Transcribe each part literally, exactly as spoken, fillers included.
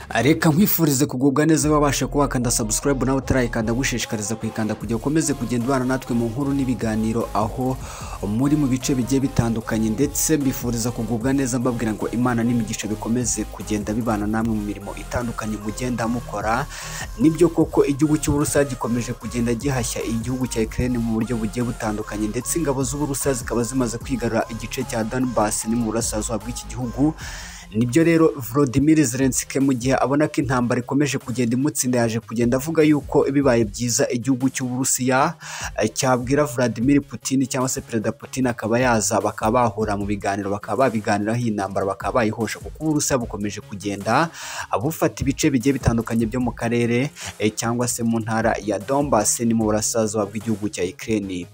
Reka nkwifurize kugubwa neza wabasha kuba wakanda subscribe nawe utarayikanda gushishikariza kuyikanda kugira ukomeze kugenda ubana natwe mu nkuru n'ibiganiro aho muri mu bice bigiye bitandukanye, ndetse mbifuriza kugubwa neza mbabwira ngo Imana n'imigisha bikomeze kugenda bibana namwe mu mirimo itandukanye mugenda mukora. Nibyo koko igihugu cy'Uburusiya gikomeje kugenda gihashya igihugu cya Ukraine mu buryo bugiye butandukanye, ndetse ingabo z'Uburusiya zikaba zimaze kwigarura igice cya Donbass ni mu burasirazuba bw'iki gihugu. Nibyo rero Volodymyr Zelensky mu gihe abona ko intambara ikomeje kugenda imutsinda yaje kugenda avuga yuko bibaye byiza igihugu cy'Uburusiya cyabwira Vladimir Putin cyangwa se Perezida Putin akaba yaza bakaba bahura mu biganiro, bakaba babiganiraho iyi ntambara bakaba bayihosha, kuko Uburusiya bukomeje kugenda bufata ibice bigiye bitandukanye byo mu karere cyangwa se mu ntara ya Donbass ni mu burasirazuba bw'igihugu cya Ukraine.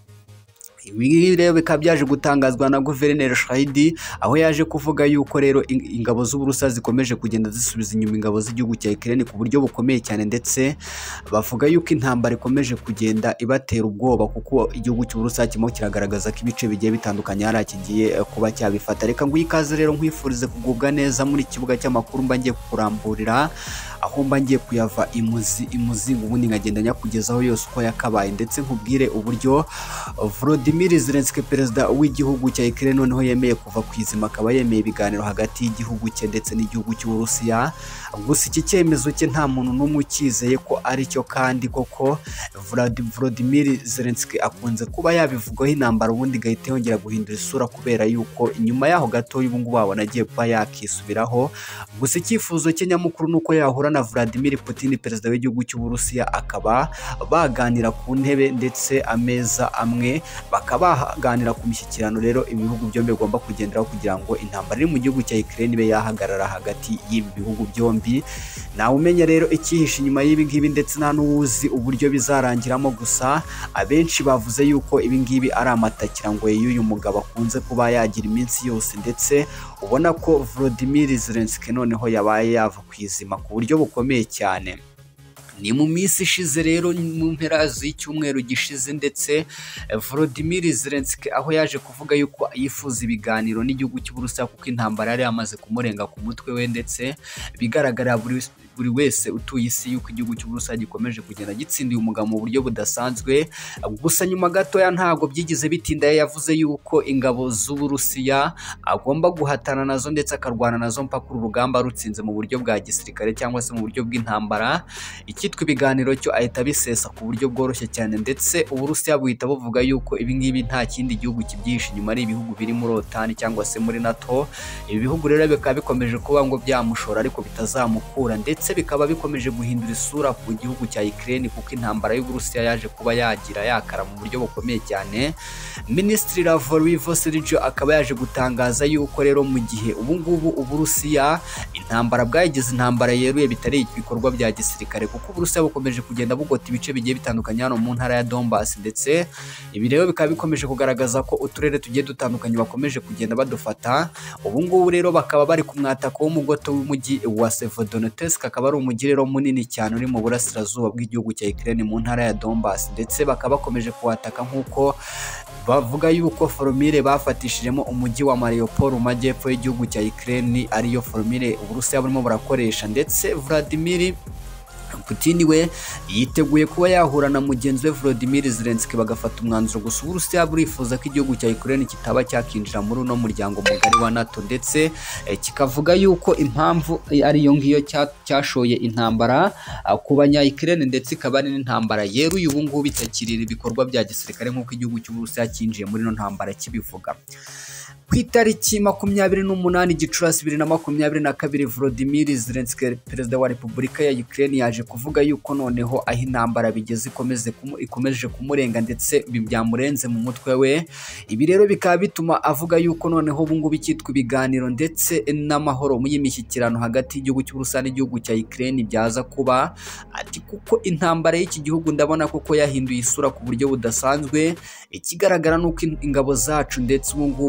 Ibi rero bikaba byaje gutangazwa na Guverineri Shahidi, aho yaje kuvuga yuko rero ingabo z'Uburusiya zikomeje kugenda zisubiza inyuma ingabo z'igihugu cya Ukraine ku buryo bukomeye cyane, ndetse bavuga yuko intambara ikomeje kugenda ibatera ubwoba kuko igihugu cy'Uburusiya kirimo kiragaragaza ko ibice bigiye bitandukanye hari kigiye kuba cyabifata. Reka nguhe ikaze rero nkwifurize kugubwa neza muri kibuga cy'amakuru mba ngiye kukuramburira, aho mba ngiye kuyava imuzi imuzingo ubundi nkagenda nyakugezaho yose uko yakabaye, ndetse nkubwire uburyo Volodymyr Zelensky perezida w'igihugu cya Ukraine noneho yemeye kuva ku izima, akaba yemeye ibiganiro hagati y'igihugu cye ndetse n'igihugu cy'Uburusiya. Gusa iki cyemezo cye nta muntu n'umwe ukizeye ko ari cyo, kandi koko Volodymyr Zelensky akunze kuba yabivugaho intambara ubundi igahita yongera guhindura isura, kubera yuko inyuma yaho gato ubu ngubu wabona agiye kuba yakisubiraho. Gusa icyifuzo cye nyamukuru ni uko yahura na Vladimir Putin perezida w'igihugu cy'Uburusiya, akaba baganira ku ntebe ndetse ameza amwe, bakaba baganira ku mishyikirano rero ibihugu byombi bigomba kugenderaho kugira ngo intambara iri mu gihugu cya Ukraine ibe yahagarara hagati y'ibi bihugu byombi. Nawe umenya rero icyihishe inyuma y'ibi ngibi, ndetse nta n'uwuzi uburyo bizarangiramo. Gusa abenshi bavuze yuko ibi ngibi ari amatakirangwe y'uyu mugabo akunze kuba yagira iminsi yose, ndetse ubona ko Volodymyr Zelensky noneho yabaye yava ku izima ku buryo bukomeye cyane. Ni mu minsi ishize rero mu mpera z'icyumweru gishize, ndetse Volodymyr Zelensky aho yaje kuvuga yuko yifuza ibiganiro n'igihugu cy'Uburusiya kuko intambara yari yamaze kumurenga ku mutwe we, ndetse bigaragara buri buri wese utuye isi yuko igihugu cy'Uburusiya gikomeje kugenda gitsindiye umugabo mu buryo budasanzwe. Gusa nyuma gatoya ntabwo byigize bitinda, yavuze yuko ingabo z'Uburusiya agomba guhatana nazo ndetse akarwana nazo mpaka urugamba rutsinze mu buryo bwa gisirikare cyangwa se mu buryo bw'intambara. Icyitwa ibiganiro cyo ahita bisesa ku buryo bworoshye cyane, ndetse Uburusiya buhita buvuga yuko ibi ngibi nta kindi gihugu kibyihishe inyuma ari ibihugu biri muri OTAN cyangwa se muri NATO. Ibi bihugu rero bikaba bikomeje kuba ngo byamushora ariko bitazamukura, ndetse bikaba bikomeje guhindura isura ku gihugu cya Ukraine kuko intambara y'Uburusiya yaje kuba yagira yakara mu buryo bukomeye cyane. Minisitiri Lavrivo Sergio akaba yaje gutangaza yuko rero mu gihe ubu ngubu Uburusiya intambara bwayigize intambara yeruye bitari ibikorwa bya gisirikare, kuko Uburusiya bukomeje kugenda bugota ibice bigiye bitandukanye hano mu ntara ya Donbass, ndetse ibi rero bikaba bikomeje kugaragaza ko uturere tugiye dutandukanye bakomeje kugenda badufata. Ubu ngubu rero bakaba bari ku mwatako w'umugoto w'umujyi wa Severodonetsk, akaba ari umujyi rero munini cyane uri mu burasirazuba bw'igihugu cya Ukraine mu ntara ya Donbass, ndetse bakaba bakomeje kuwataka nk'uko bavuga yuko formule bafatishijemo umujyi wa Mariupol mu majyepfo y'igihugu cya Ukraine ariyo formule Uburusiya burimo burakoresha. Ndetse Vladimir Putin we yiteguye kuba yahura na mugenzi we Volodymyr Zelensky bagafata umwanzuro. Gusa Uburusiya burifuza ko igihugu cya Ukraine kitaba cyakinjira muri uno muryango mugari wa NATO, ndetse eh, kikavuga yuko impamvu ari yo ngiyo cyashoye intambara ku banya Ukraine, ndetse ikaba ari n'intambara yeruye ubu ngubu bitakirira ibikorwa bya gisirikare nk'uko igihugu cy'Uburusiya cyinjiye muri no ntambara kibivuga. Ku itariki makumyabiri n'umunani Gicurasi bibiri na makumyabiri na kabiri, Volodymyr Zelensky perezida wa Repubulika ya Ukraine yaje kuvuga yuko noneho aho intambara bigeze ikomeze ikomeje kumurenga, ndetse byamurenze mu mutwe we. Ibi rero bikaba bituma avuga yuko noneho ubu ngubu icyitwa ibiganiro ndetse n'amahoro mu y'imishyikirano hagati y'igihugu cy'Uburusiya n'igihugu cya Ukraine byaza kuba ati, kuko intambara y'iki gihugu ndabona kuko yahinduye isura ku buryo budasanzwe. Ikigaragara nuko ingabo zacu ndetse ubu ngubu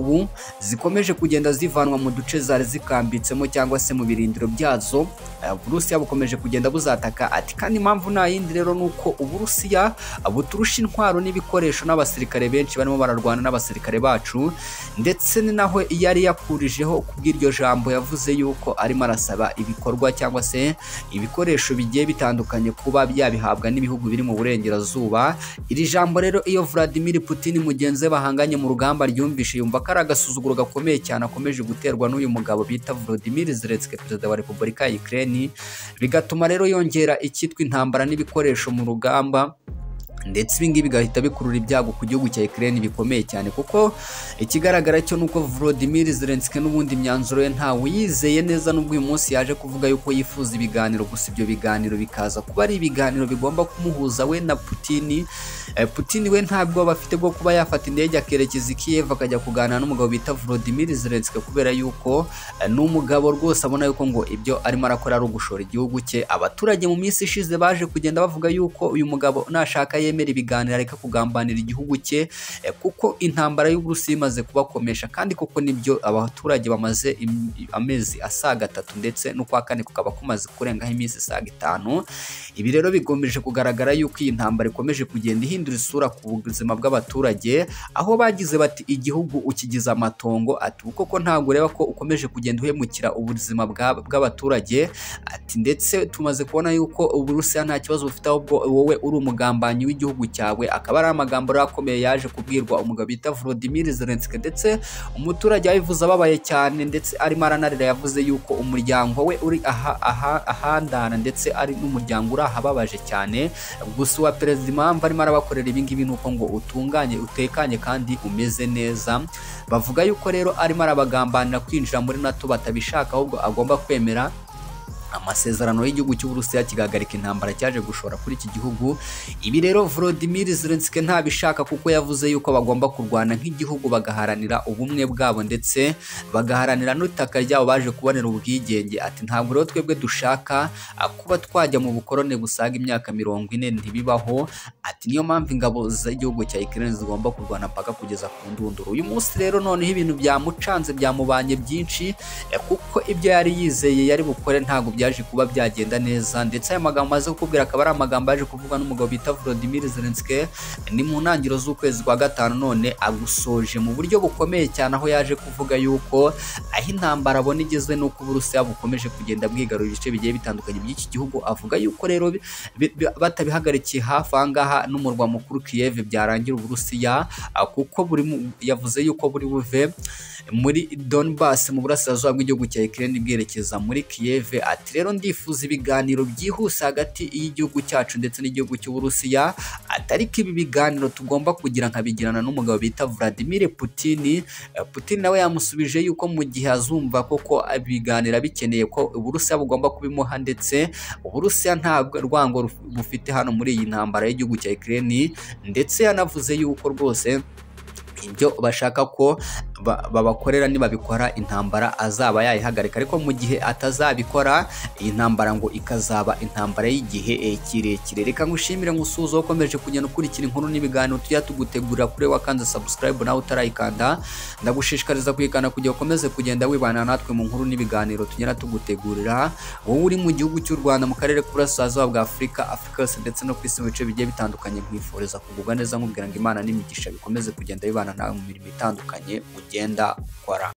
zikomeje kugenda zivanwa mu duce zari zikambitsemo cyangwa se mu birindiro byazo. Uburusiya bukomeje kugenda buzataka ati kandi impamvu nta yindi rero nuko Uburusiya buturusha intwaro n'ibikoresho n'abasirikare benshi barimo bararwana n'abasirikare bacu, ndetse ni naho yari yakurijeho kubw'iryo jambo yavuze yuko arimo arasaba ibikorwa cyangwa se ibikoresho bigiye bitandukanye kuba byabihabwa n'ibihugu biri mu burengerazuba. Iri jambo rero iyo Vladimir Putin mugenzi we bahanganye mu rugamba ryumvishe yumva ko ari agasuzuguro gakomeye cyane akomeje guterwa n'uyu mugabo bita Volodymyr Zelensky, perezida wa Repubulika ya Ukraine, bigatuma rero yongera icyitwa intambara n'ibikoresho mu rugamba, ndetse ibi ngibi bigahita bikurura ibyago ku gihugu cya Ukraine bikomeye cyane, kuko ikigaragara cyo nuko Volodymyr Zelensky n'ubundi imyanzuro ye ntawe yizeye neza, nubwo uyu munsi yaje kuvuga yuko yifuza ibiganiro, gusa ibyo biganiro bikaza kuba ari ibiganiro bigomba kumuhuza we na Putin. Eh, Putin we ntabwo bafite bwo kuba yafata indege akerekeza i Kiev akajya kuganira n'umugabo bita Volodymyr Zelensky, kubera yuko eh, n'umugabo rwose abona yuko ngo ibyo arimo arakora ari ugushora igihugu cye. Abaturage mu minsi ishize baje kugenda bavuga yuko uyu mugabo nashaka yemera ibiganiro areka kugambanira igihugu cye, eh, kuko intambara y'Uburusiya imaze kubakomesha, kandi koko nibyo abaturage bamaze amezi asaga atatu ndetse no kwa kane kukaba kumaze kurengaho iminsi isaga itanu. Ibi rero bigomeje kugaragara yuko iyi ntambara ikomeje kugenda ihindura isura ku buzima bw'abaturage, aho bagize bati igihugu ukigize amatongo, ati koko ntabwo ureba ko ukomeje kugenda uhemukira ubuzima bw'abaturage, ati ndetse tumaze kubona yuko Uburusiya nta kibazo bufite, ahubwo wowe uri umugambanyi w'igihugu cyawe. Akaba ari amagambo akomeye yaje kubwirwa umugabo bita Volodymyr Zelensky, ndetse umuturage yabivuze ababaye cyane, ndetse arimo aranarira, yavuze yuko umuryango we uri aha aha ahandana, ndetse ari n'umuryango uri ahababaje cyane. Gusa wa perezida impamvu arimo arabakorera ibi ngibi nuko ngo utunganye utekanye kandi umeze neza. Bavuga yuko rero arimo arabagambanira kwinjira muri NATO batabishaka, ahubwo agomba kwemera amasezerano y'igihugu cy'Uburusiya kigahagarika intambara cyaje gushora kuri iki gihugu. Ibi rero Volodymyr Zelensky ntabishaka, kuko yavuze yuko bagomba kurwana nk'igihugu bagaharanira ubumwe bwabo, ndetse bagaharanira n'itaka ryabo baje kubonera ubwigenge. Ati ntabwo rero twebwe dushaka kuba twajya mu bukorone busaga imyaka mirongo ine, ntibibaho. Ati niyo mpamvu ingabo z'igihugu cya Ukraine zigomba kurwana mpaka kugeza ku ndunduro. Uyu munsi rero noneho ibintu byamucanze byamubanye byinshi, kuko ibyo yari yizeye yari bukore ntabwo byaje kuba byagenda neza, ndetse aya magambo maze kukubwira akaba ari amagambo yaje kuvugwa n'umugabo bita Volodymyr Zelensky ni mu ntangiriro z'ukwezi kwa gatanu, none agusoje mu buryo bukomeye cyane, aho yaje kuvuga yuko aho intambara abona igeze nuko Uburusiya bukomeje kugenda bwigarura ibice bigiye bitandukanye by'iki gihugu. Avuga yuko rero batabihagarikiye hafi ahangaha n'umurwa mukuru Kiev byarangira Uburusiya, kuko buri yavuze yuko buri buve muri Donbass mu burasirazuba bw'igihugu cya Ukraine bwerekeza muri Kiev. Ati rero ndifuza ibiganiro byihuse hagati y'igihugu cyacu ndetse n'igihugu cy'Uburusiya, atari ko ibi biganiro tugomba kugira nkabigirana n'umugabo bita Vladimir Putin. Putin nawe yamusubije yuko mu gihe azumva koko ibiganira bikeneye ko Uburusiya bugomba kubimuha, ndetse Uburusiya ntabwo rwango bufite hano muri iyi ntambara y'igihugu cya Ukraine, ndetse yanavuze yuko rwose ibyo bashaka ko babakorera nibabikora intambara azaba yayihagarika, ariko mu gihe atazabikora iyi ntambara ngo ikazaba intambara y'igihe kirekire. Reka ngushimire ngusuzo ukomeje kugenda ukurikira inkuru n'ibiganiro tujya tugutegura kuri wakanze subscribe nawe utarayikanda, ndagushishikariza kuyikanda kugira ukomeze kugenda wibana natwe mu nkuru n'ibiganiro tugenda tugutegurira. Wowe uri mu gihugu cy'u Rwanda, mu karere k'Uburasirazuba bwa Afurika, Afurika yose ndetse no ku isi mu bice bigiye bitandukanye, nkwifuriza kugubwa neza, nkubwira ngo Imana n'imigisha bikomeze kugenda bibana nawe mu mirimo itandukanye ugenda ukora.